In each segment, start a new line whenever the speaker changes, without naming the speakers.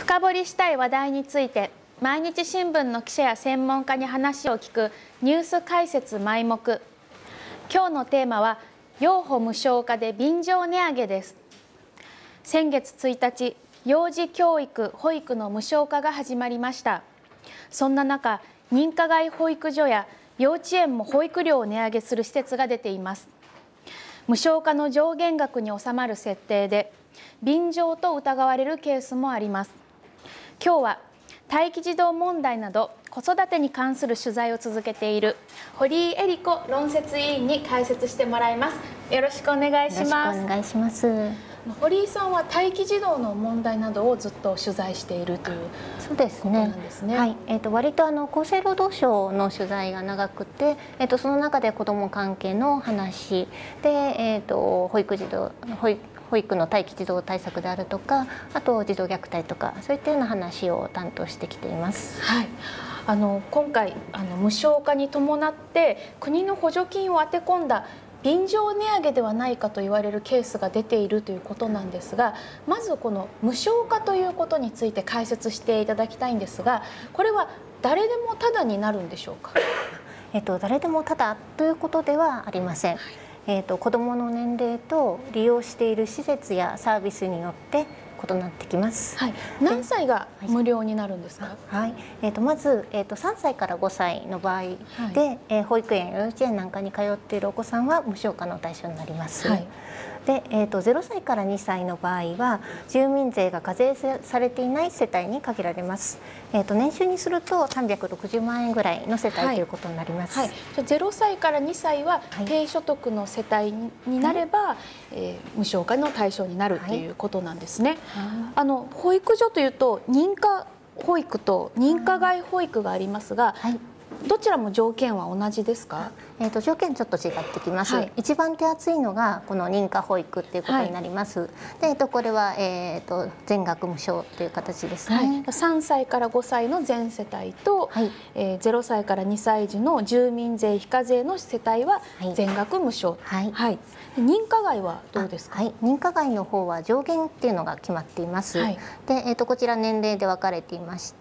深掘りしたい話題について毎日新聞の記者や専門家に話を聞くニュース解説毎目。今日のテーマは幼保無償化で便乗値上げです。先月1日、幼児教育・保育の無償化が始まりました。そんな中、認可外保育所や幼稚園も保育料を値上げする施設が出ています。無償化の上限額に収まる設定で便乗と疑われるケースもあります。今日は待機児童問題など子育てに関する取材を続けている堀井恵理子論説委員に解説してもらいます。よろしくお願いします。
よろしくお願いします。
堀井さんは待機児童の問題などをずっと取材しているという
そうですね。
ことなんですね。
はい、割と厚生労働省の取材が長くて、その中で子ども関係の話で、保育の待機児童対策であるとか、あと児童虐待とかそういったような話を担当してきています。
はい、今回無償化に伴って国の補助金を当て込んだ便乗値上げではないかと言われるケースが出ているということなんですが、まずこの無償化ということについて解説していただきたいんですが、これは誰でもタダになるんでしょうか？
誰でもタダということではありません。子どもの年齢と利用している施設やサービスによって異なってきます。
はい、何歳が無料になるんですか？
はい、まず、3歳から5歳の場合で、保育園、幼稚園なんかに通っているお子さんは無償化の対象になります。はい、で、0歳から2歳の場合は住民税が課税されていない世帯に限られます。年収にすると360万円ぐらいの世帯ということになります。
はいはい、0歳から2歳は低所得の世帯になれば、無償化の対象になるということなんですね。保育所というと認可保育と認可外保育がありますが、どちらも条件は同じですか？
条件ちょっと違ってきます。はい、一番手厚いのがこの認可保育っていうことになります。はい、で、これは全額無償という形ですね。はい、
3歳から5歳の全世帯と、はい、0歳から2歳児の住民税非課税の世帯は全額無償。はい、はい、認可外はどうですか？
はい、認可外の方は上限っていうのが決まっています。はい、で、こちら年齢で分かれていまして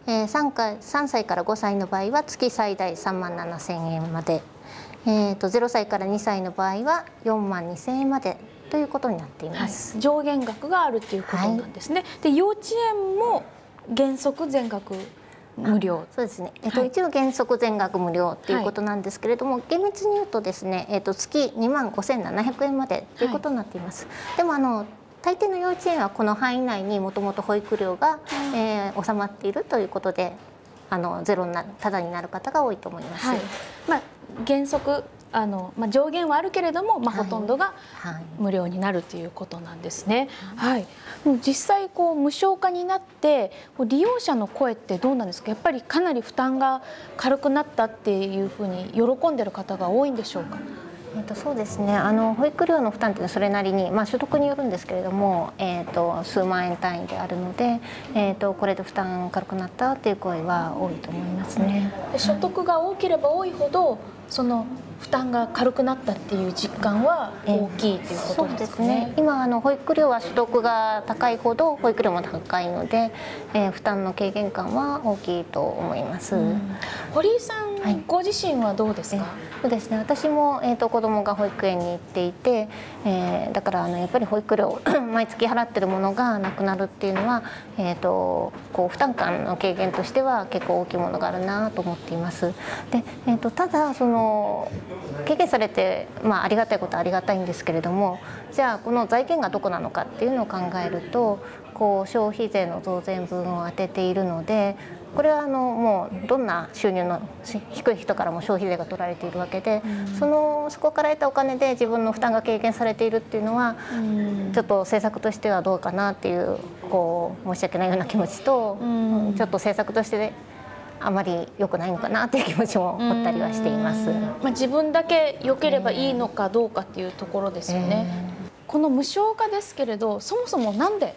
、3歳から5歳の場合は月最大3万7000円まで。0歳から2歳の場合は4万2000円までということになっています。
はい、上限額があるということなんですね。はい、で、幼稚園も原則全額無料。
そうですね。一応原則全額無料ということなんですけれども、厳密に言うとですね、月2万5700円までということになっています。はい、でも大抵の幼稚園はこの範囲内にもともと保育料が、収まっているということで、ゼロになる、タダになる方が多いと思います。はい、
原則上限はあるけれども、ほとんどが無料になるということなんですね。はい、実際無償化になって利用者の声ってどうなんですか？やっぱりかなり負担が軽くなったっていうふうに喜んでる方が多いんでしょうか？
そうですね。保育料の負担っていうのはそれなりに、所得によるんですけれども、数万円単位であるので、これで負担軽くなったっていう声は多いと思いますね。
所得が多ければ多いほどその負担が軽くなったっていう実感は大きいということですかね。
今保育料は所得が高いほど保育料も高いので、負担の軽減感は大きいと思います。
堀井さん、ご自身はどうですか？
そうですね。私も子供が保育園に行っていて、だからやっぱり保育料毎月払ってるものがなくなるっていうのは、負担感の軽減としては結構大きいものがあるなと思っています。で、ただ軽減されて、ありがたいことはありがたいんですけれども、じゃあこの財源がどこなのかっていうのを考えると、消費税の増税分を当てているので、これはもうどんな収入の低い人からも消費税が取られているわけで、そこから得たお金で自分の負担が軽減されているっていうのは、ちょっと政策としてはどうかなっていう、申し訳ないような気持ちと、ちょっと政策としてあまり良くないのかなっていう気持ちも持ったりはしています。
自分だけ良ければいいのかどうかっていうところですよね。この無償化ですけれど、そもそもなんで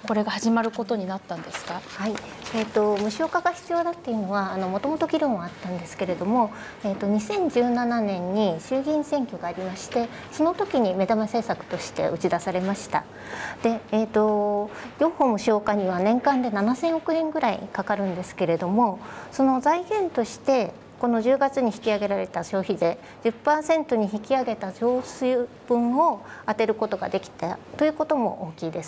これが始まることになったんですか？
はい、無償化が必要だっていうのはもともと議論はあったんですけれども、2017年に衆議院選挙がありまして、その時に目玉政策として打ち出されました。で、養護無償化には年間で7000億円ぐらいかかるんですけれども、その財源としてこの10月に引き上げられた消費税 10% に引き上げた増税分を当てることができたということも大きいです。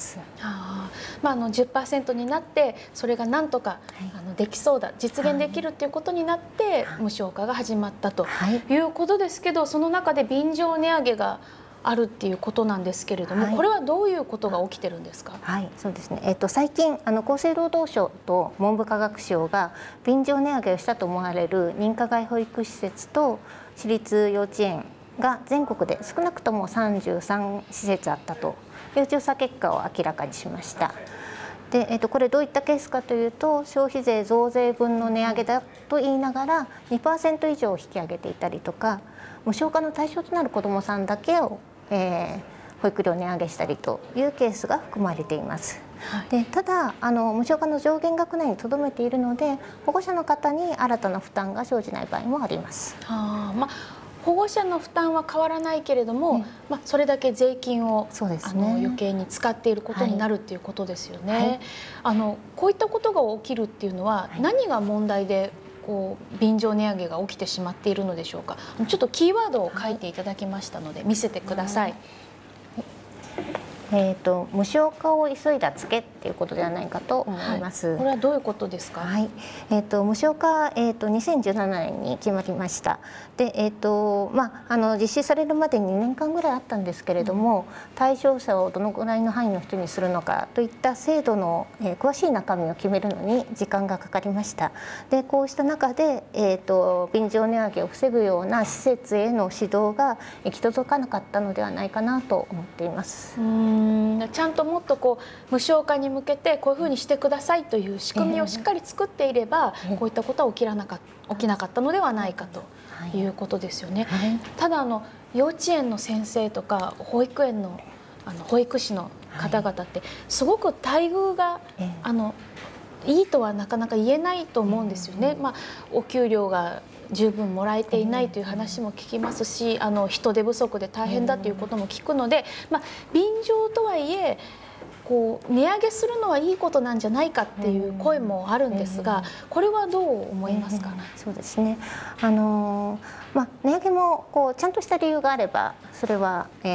10% になってそれがなんとか、できそうだ、実現できるということになって、無償化が始まったということですけど、その中で便乗値上げがあるっていうことなんですけれども、これはどういうことが起きてるんですか？
はい、そうですね。最近厚生労働省と文部科学省が便乗値上げをしたと思われる認可外保育施設と私立幼稚園が全国で少なくとも33施設あったという調査結果を明らかにしました。で、これどういったケースかというと、消費税増税分の値上げだと言いながら 2% 以上引き上げていたりとか、無償化の対象となる子どもさんだけを保育料値上げしたりというケースが含まれています。で、ただ無償化の上限額内にとどめているので、保護者の方に新たな負担が生じない場合もあります。
保護者の負担は変わらないけれども、それだけ税金を、余計に使っていることになるっていうことですよね。こういったことが起きるっていうのは、何が問題で便乗値上げが起きてしまっているのでしょうか？ちょっとキーワードを書いていただきましたので見せてください。
無償化を急いだツケっていうことではないかと思います。
これはどういうことですか？
はい、無償化、2017年に決まりました。で、実施されるまでに2年間ぐらいあったんですけれども、対象者をどのぐらいの範囲の人にするのかといった制度の、詳しい中身を決めるのに時間がかかりました。で、こうした中で、便乗値上げを防ぐような施設への指導が行き届かなかったのではないかなと思っています。
ちゃんともっと無償化に向けてこういうふうにしてくださいという仕組みをしっかり作っていれば、こういったことは起きなかったのではないかということですよね。ただ幼稚園の先生とか保育園の保育士の方々ってすごく待遇がいいとはなかなか言えないと思うんですよね。お給料が十分もらえていないという話も聞きますし、人手不足で大変だということも聞くので、便乗とはいえ値上げするのはいいことなんじゃないかっていう声もあるんですが、これはどう思いますか？
そうですね。値上げもちゃんとした理由があれば、それ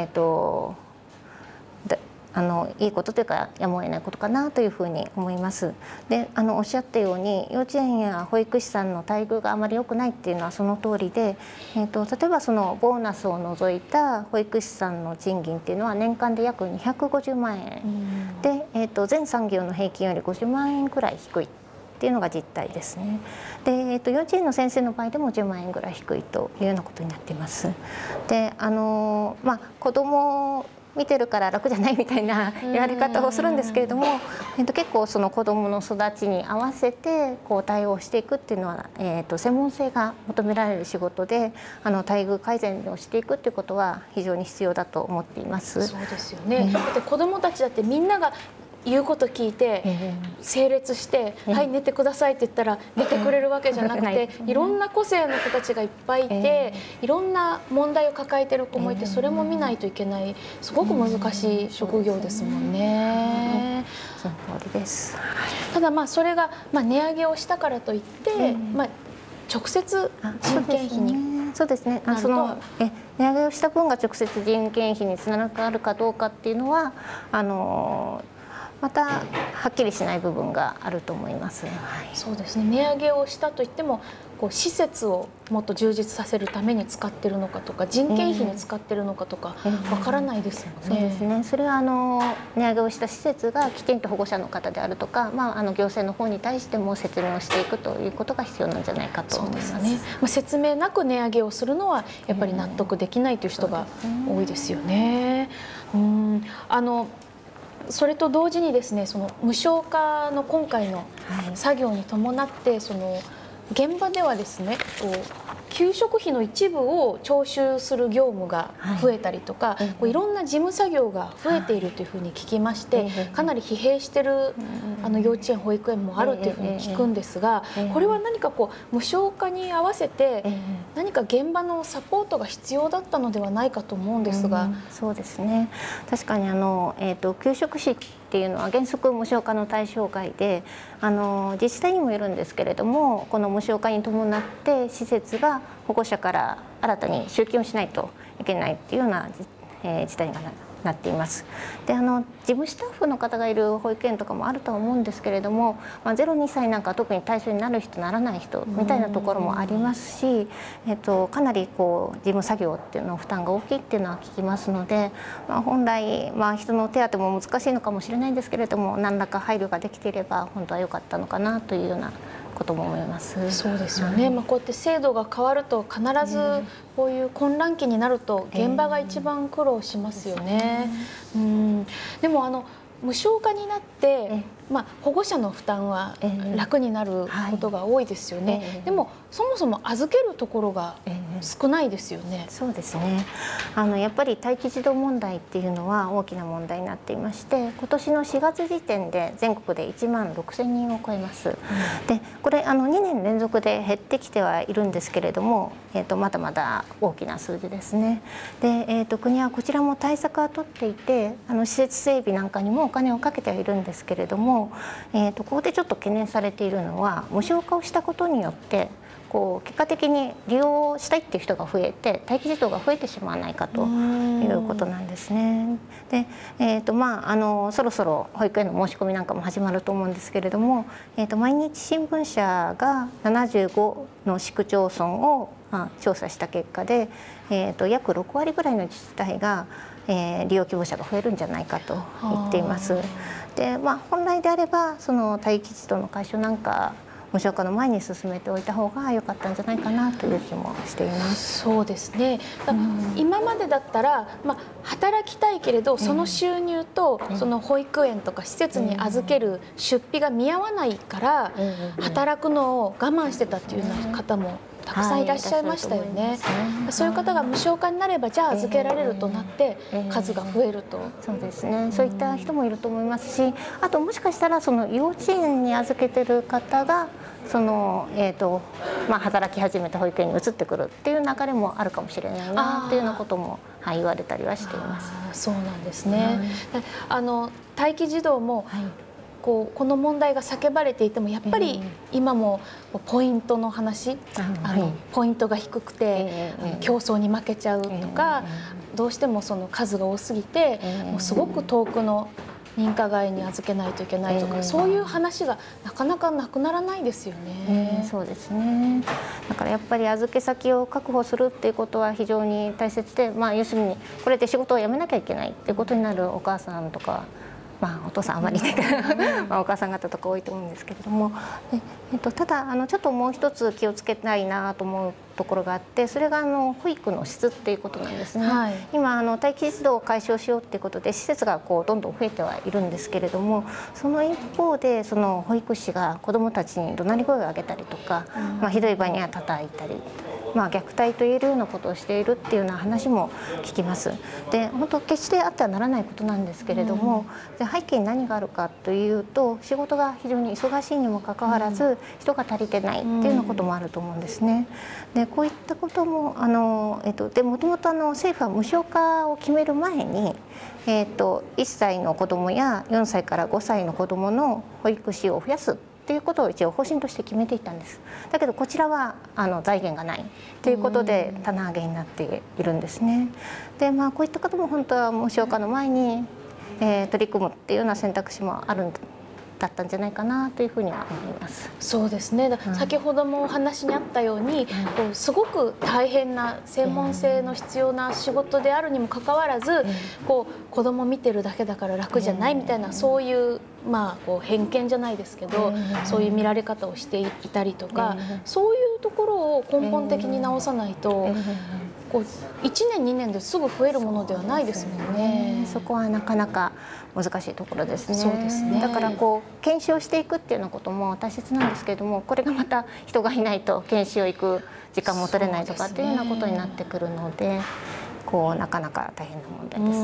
はいいことというかやむを得ないことかなというふうに思います。で、おっしゃったように幼稚園や保育士さんの待遇があまり良くないっていうのはその通りで、例えばそのボーナスを除いた保育士さんの賃金っていうのは年間で約250万円で、全産業の平均より50万円くらい低いっていうのが実態ですね。で、幼稚園の先生の場合でも10万円ぐらい低いというようなことになっています。で、子供見てるから楽じゃないみたいな言われ方をするんですけれども、結構その子どもの育ちに合わせて対応していくっていうのは、専門性が求められる仕事で、待遇改善をしていくっていうことは非常に必要だと思っています。
そうですよね。だって子どもたちだってみんなが言うこと聞いて整列して「はい寝てください」って言ったら寝てくれるわけじゃなくて、いろんな個性の子たちがいっぱいいて、いろんな問題を抱えてる子もいて、それも見ないといけない、すごく難しい職業ですもんね。
その通りです。
ただそれが値上げをしたからといって直接人件費に
そうですね。値上げをした分が直接人件費につながるかどうかっていうのはまたはっきりしない部分があると思います。
そうですね。値上げをしたといっても施設をもっと充実させるために使ってるのかとか、人件費に使ってるのかとかわからないですもんね。
そうですね。それは値上げをした施設がきちんと保護者の方であるとか、行政の方に対しても説明をしていくということが必要なんじゃないかと思います。
そうですね。説明なく値上げをするのはやっぱり納得できないという人が多いですよね。それと同時にですね、その無償化の今回の作業に伴って、その現場ではですね、 給食費の一部を徴収する業務が増えたりとか、いろんな事務作業が増えているというふうに聞きまして、かなり疲弊している幼稚園保育園もあるというふうに聞くんですが、これは何か無償化に合わせて何か現場のサポートが必要だったのではないかと思うんですが。
そうですね、確かに給食費っていうのは原則無償化の対象外で、自治体にもよるんですけれども、この無償化に伴って施設が保護者から新たに集金をしないといけないっていうような事態がなっています。で事務スタッフの方がいる保育園とかもあるとは思うんですけれども、0、2歳なんか特に対象になる人ならない人みたいなところもありますし、かなり事務作業っていうの負担が大きいっていうのは聞きますので、本来、人の手当も難しいのかもしれないんですけれども、何らか配慮ができていれば本当は良かったのかなというようなことも思います。
そうですよね、こうやって制度が変わると必ずこういう混乱期になると現場が一番苦労しますよね。でも無償化になって保護者の負担は楽になることが多いですよね。でもそもそも預けるところが少ないですよね。
そうですね。やっぱり待機児童問題っていうのは大きな問題になっていまして、今年の4月時点で全国で1万6000人を超えます。で、これ2年連続で減ってきてはいるんですけれども、まだまだ大きな数字ですね。で、国はこちらも対策は取っていて、施設整備なんかにもお金をかけてはいるんですけれども、ここでちょっと懸念されているのは、無償化をしたことによって結果的に利用したいっていう人が増えて待機児童が増えてしまわないかということなんですね。で、そろそろ保育園の申し込みなんかも始まると思うんですけれども、毎日新聞社が75の市区町村を調査した結果で、約6割ぐらいの自治体が利用希望者が増えるんじゃないかと言っています。で、本来であればその待機児童の解消なんか無償化の前に進めておいた方が良かったんじゃないかなという気もしています。
そうですね。今までだったら、働きたいけれどその収入とその保育園とか施設に預ける出費が見合わないから働くのを我慢してたっていうような方もたくさんいらっしゃいましたよね。そういう方が無償化になればじゃあ預けられるとなって数が増えると。
そうですね。そういった人もいると思いますし、あともしかしたらその幼稚園に預けてる方が働き始めた保育園に移ってくるっていう流れもあるかもしれないなっていうようなことも言われたりはしています。
そうなんですね。待機児童もこの問題が叫ばれていてもやっぱり今もポイントの話、ポイントが低くて競争に負けちゃうとか、どうしてもその数が多すぎてもうすごく遠くの認可外に預けないといけないとか、そういう話がなかなかなくならないですよね。
そうですね。だからやっぱり預け先を確保するっていうことは非常に大切で、要するにこれで仕事を辞めなきゃいけないっていうことになるお母さんとか。お父さんあまりねお母さん方とか多いと思うんですけれども、ただちょっともう一つ気をつけたいなと思うところがあって、それが保育の質っていうことなんですね。今待機児童を解消しようっていうことで施設がどんどん増えてはいるんですけれども、その一方でその保育士が子どもたちに怒鳴り声を上げたりとか、ひどい場合には叩いたり。虐待と言えるようなことをしているっていうような話も聞きます。で、本当決してあってはならないことなんですけれども、背景に何があるかというと、仕事が非常に忙しいにもかかわらず人が足りてないっていうようなこともあると思うんですね。で、こういったことももともと政府は無償化を決める前に1歳の子どもや4歳から5歳の子どもの保育士を増やすっていうことを一応方針として決めていたんです。だけどこちらは財源がないということで棚上げになっているんですね。で、こういったことも本当は無償化の前に、取り組むっていうような選択肢もあるんだったんじゃないかなというふうには思います。
そうですね。先ほどもお話にあったように、すごく大変な専門性の必要な仕事であるにもかかわらず、子供見てるだけだから楽じゃないみたいな、そういう偏見じゃないですけど、そういう見られ方をしていたりとか、そういうところを根本的に直さないと、 こう1年2年ですぐ増えるものではないですもんね。
そこはなかなか難しいところですね。
そうですね。
だからこう検証していくっていうようなことも大切なんですけれども、これがまた人がいないと検証行く時間も取れないとかっていうようなことになってくるので。こうなかなか大変な問題です。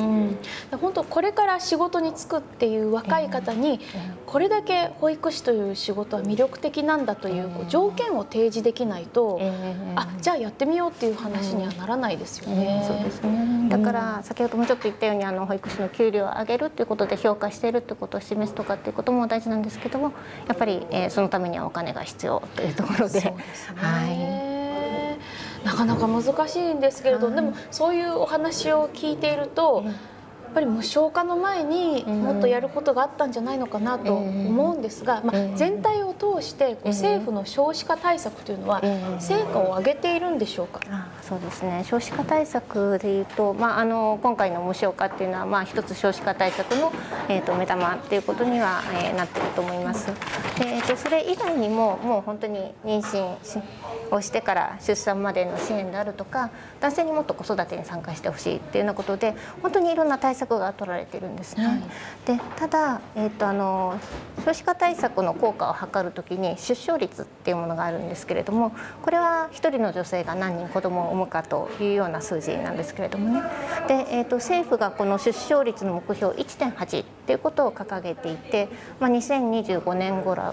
本当これから仕事に就くっていう若い方にこれだけ保育士という仕事は魅力的なんだという条件を提示できないと、あ、じゃあやってみようっていう話にはならないですよね。
そうですね。だから先ほどもちょっと言ったように保育士の給料を上げるっていうことで評価しているってことを示すとかっていうことも大事なんですけども、やっぱりそのためにはお金が必要というところで。
そうですね。なかなか難しいんですけれど、でもそういうお話を聞いているとやっぱり無償化の前にもっとやることがあったんじゃないのかなと思うんですが、全体を通して政府の少子化対策というのは成果を上げているんでしょうか。
そうですね。少子化対策でいうと、今回の無償化っていうのは一つ少子化対策の目玉っていうことにはなっていると思います。で、それ以外にももう本当に妊娠をしてから出産までの支援であるとか、男性にもっと子育てに参加してほしいっていうようなことで本当にいろんな対策が取られているんですね。で、ただ、少子化対策の効果を測るときに出生率っていうものがあるんですけれども、これは一人の女性が何人子供を産むかというような数字なんですけれどもね。で、政府がこの出生率の目標 1.8 っていうことを掲げていて、2025年頃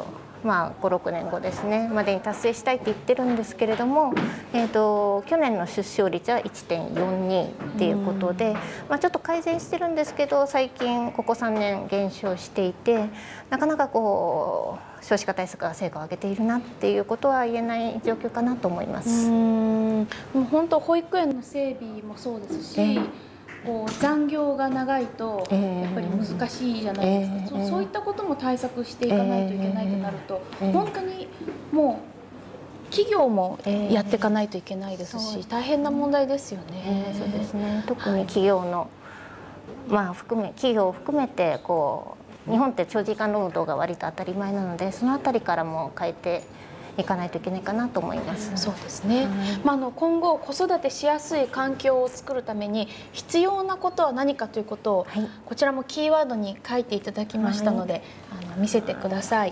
5、6年後ですねまでに達成したいって言ってるんですけれども、去年の出生率は 1.42 っていうことで、ちょっと改善してるんですけど、最近ここ3年減少していて、なかなかこう少子化対策が成果を上げているなっていうことは言えない状況かなと思います。
もう本当保育園の整備もそうですし、こう残業が長いとやっぱり難しいじゃないですか。そういったことも対策していかないといけないとなると、本当にもう企業もやっていかないといけないですし、大変な問題ですよね。
そうですね。特に企業の企業を含めて日本って長時間労働が割と当たり前なので、そのあたりからも変えていかないといけないかなと思います。
そうですね。今後子育てしやすい環境を作るために必要なことは何かということを、こちらもキーワードに書いていただきましたので、見せてください。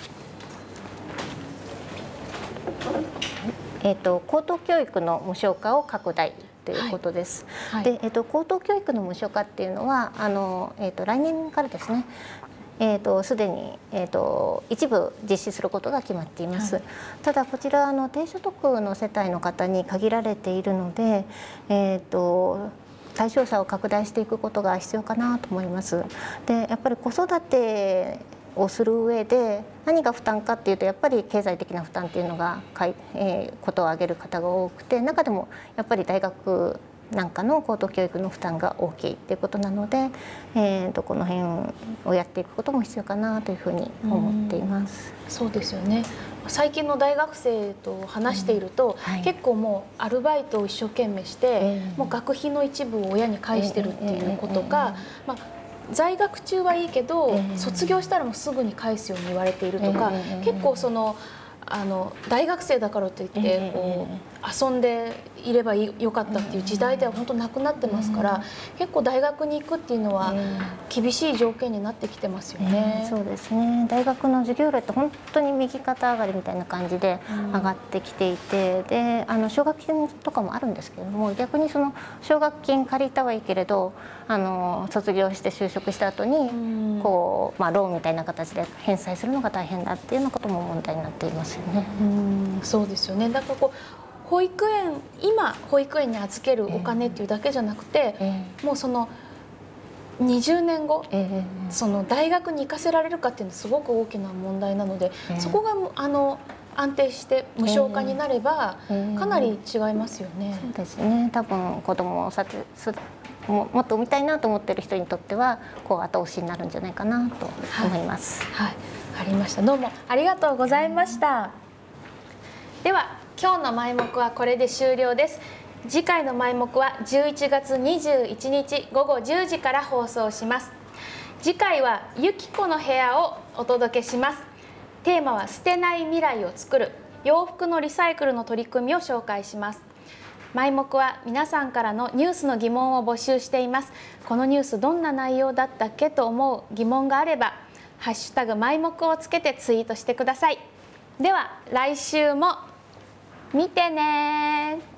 高等教育の無償化を拡大ということです。で、高等教育の無償化っていうのは来年からですね。すでに、一部実施することが決まっています。ただこちら低所得の世帯の方に限られているので、対象者を拡大していくことが必要かなと思います。で、やっぱり子育てをする上で何が負担かっていうと、やっぱり経済的な負担っていうのがことを挙げる方が多くて、中でもやっぱり大学なんかの高等教育の負担が大きいっていうことなので、この辺をやっていくことも必要かなというふうに思っています。
そうですよね。最近の大学生と話していると、結構もうアルバイトを一生懸命して、もう学費の一部を親に返してるっていうことが、在学中はいいけど卒業したらもうすぐに返すように言われているとか、結構大学生だからといって遊んでいればよかったっていう時代では本当なくなってますから、結構大学に行くっていうのは厳しい条件になってきてますよね。
そうですね。大学の授業料って本当に右肩上がりみたいな感じで上がってきていて、で奨学金とかもあるんですけれども、逆にその奨学金借りたはいいけれど卒業して就職した後にローンみたいな形で返済するのが大変だっていうようなことも問題になっていますよね。
そうですよね。だから今保育園に預けるお金っていうだけじゃなくて、もうその20年後、その大学に行かせられるかっていうのはすごく大きな問題なので、そこが安定して無償化になればかなり違いますよね。
そうですね。多分子供をもっと産みたいなと思っている人にとっては後押しになるんじゃないかなと思います。
はい、ありました。どうもありがとうございました。では今日の前目はこれで終了です。次回の前目は11月21日午後10時から放送します。次回はゆきこの部屋をお届けします。テーマは捨てない未来を作る、洋服のリサイクルの取り組みを紹介します。 マイモクは皆さんからのニュースの疑問を募集しています。このニュースどんな内容だったっけと思う疑問があればハッシュタグマイモクをつけてツイートしてください。では来週も見てね。